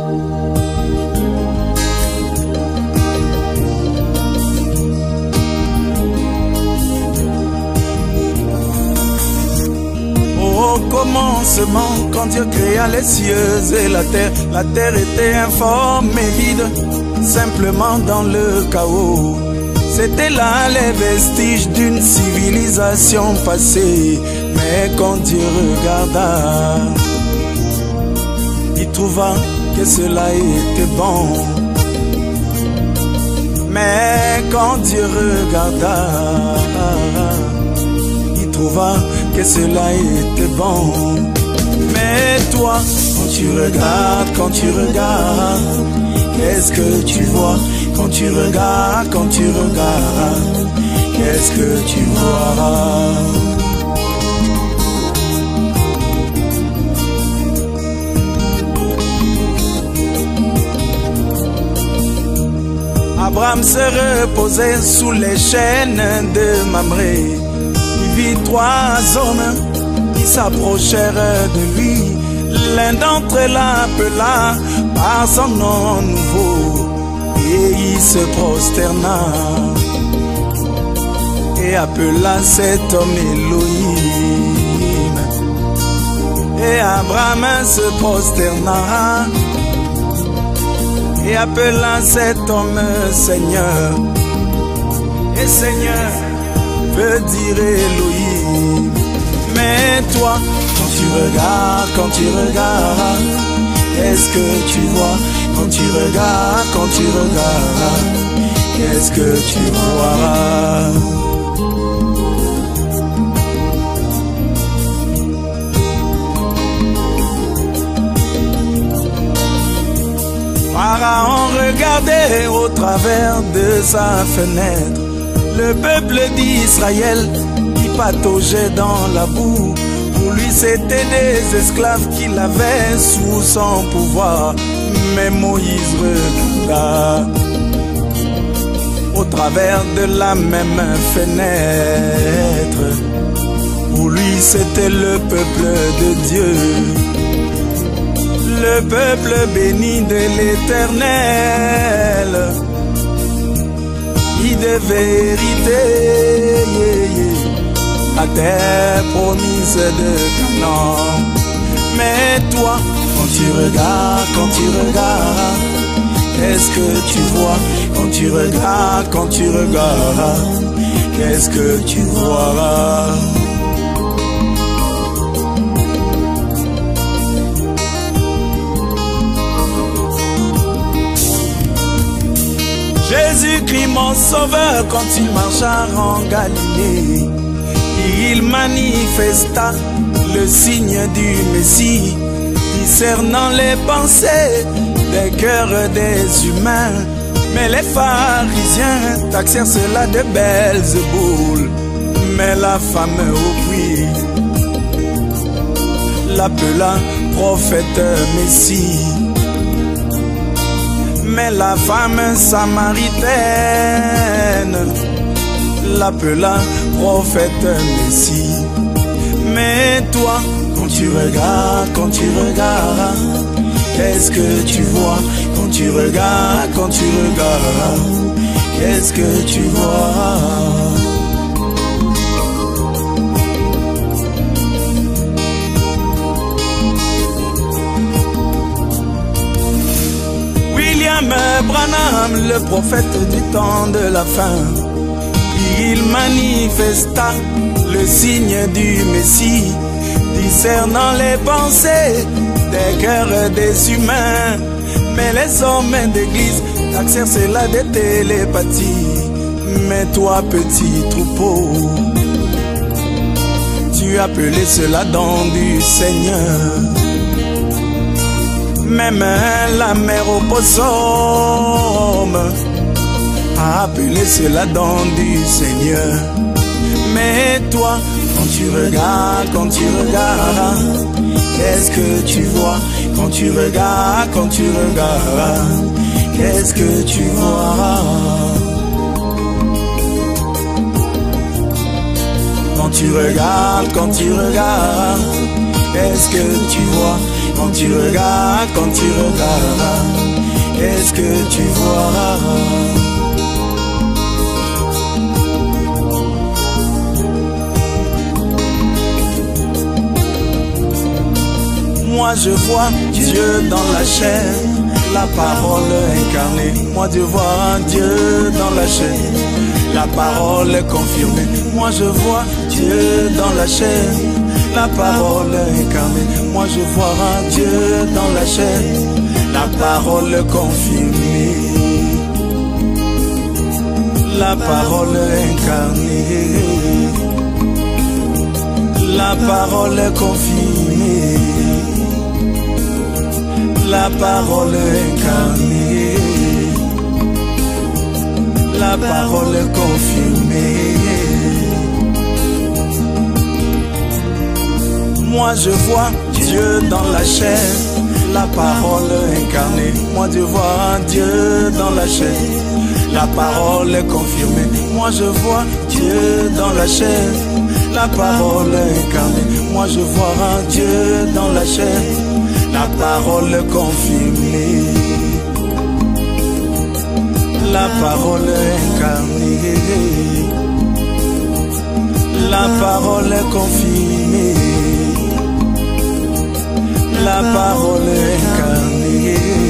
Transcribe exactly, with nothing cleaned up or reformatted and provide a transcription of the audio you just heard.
Au commencement, quand Dieu créa les cieux et la terre, la terre était informe et vide, simplement dans le chaos. C'était là les vestiges d'une civilisation passée. Mais quand Dieu regarda, il trouva que cela était bon. Mais quand Dieu regarda, il trouva que cela était bon. Mais toi, quand tu regardes, quand tu regardes, qu'est-ce que tu vois? Quand tu regardes, quand tu regardes, qu'est-ce que tu vois? Abraham se reposait sous les chaînes de Mamré. Il vit trois hommes qui s'approchèrent de lui. L'un d'entre eux l'appela par son nom nouveau et il se prosterna et appela cet homme Elohim. Et Abraham se prosterna et appela cet homme Seigneur. Et Seigneur veut dire Elohim. Mais toi, quand tu regardes, quand tu regardes, qu'est-ce que tu vois? Quand tu regardes, quand tu regardes, qu'est-ce que tu vois? Pharaon regardait au travers de sa fenêtre le peuple d'Israël qui pataugeait dans la boue. Pour lui c'était des esclaves qu'il avait sous son pouvoir. Mais Moïse regarda au travers de la même fenêtre. Pour lui c'était le peuple de Dieu, le peuple béni de l'Éternel, qui devait hériter la terre promise de Canaan. Mais toi, quand tu regardes, quand tu regardes, qu'est-ce que tu vois? Quand tu regardes, quand tu regardes, qu'est-ce que tu vois? Jésus-Christ mon sauveur, quand il marcha en Galilée, il manifesta le signe du Messie, discernant les pensées des cœurs des humains. Mais les pharisiens taxèrent cela de Belzéboul. Mais la femme au puits l'appela prophète Messie. Mais la femme samaritaine l'appela prophète Messie. Mais toi, quand tu regardes, quand tu regardes, qu'est-ce que tu vois? Quand tu regardes, quand tu regardes, qu'est-ce que tu vois? William Branham, le prophète du temps de la fin, il manifesta le signe du Messie, discernant les pensées des cœurs des humains. Mais les hommes d'église taxèrent cela de télépathie. Mais toi, petit troupeau, tu appelais cela don du Seigneur. Même la mère au possum a appelé cela don du Seigneur. Mais toi, quand tu regardes, quand tu regardes, qu'est-ce que tu vois? Quand tu regardes, quand tu regardes, qu'est-ce que tu vois? Quand tu regardes, quand tu regardes, qu'est-ce que tu vois? Quand tu regardes, Ah, quand tu regardes, qu'est-ce que tu vois? Moi je vois Dieu dans la chair, la parole incarnée. Moi je vois Dieu dans la chair, la parole confirmée. Moi je vois Dieu dans la chair, la parole incarnée. Moi je vois Dieu dans la chair, la parole confirmée. La parole incarnée, la parole confirmée. La parole incarnée, la parole confirmée. Moi je vois Dieu dans la chair, la parole incarnée. Moi je vois Dieu dans la chair, la parole confirmée. Moi je vois Dieu dans la chair, la parole incarnée. Moi je vois Dieu dans la chair, la parole confirmée. La parole incarnée, la parole confirmée. La parole incarnée,